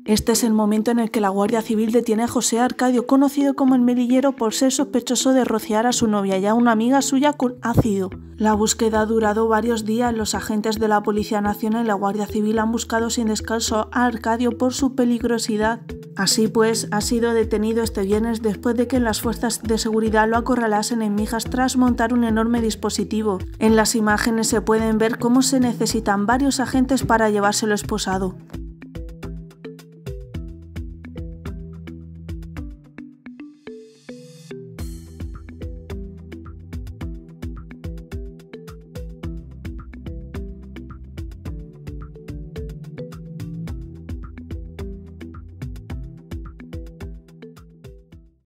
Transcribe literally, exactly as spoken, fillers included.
Este es el momento en el que la Guardia Civil detiene a José Arcadio, conocido como el Melillero, por ser sospechoso de rociar a su novia y a una amiga suya con ácido. La búsqueda ha durado varios días. Los agentes de la Policía Nacional y la Guardia Civil han buscado sin descanso a Arcadio por su peligrosidad. Así pues, ha sido detenido este viernes después de que las fuerzas de seguridad lo acorralasen en Mijas tras montar un enorme dispositivo. En las imágenes se pueden ver cómo se necesitan varios agentes para llevárselo esposado.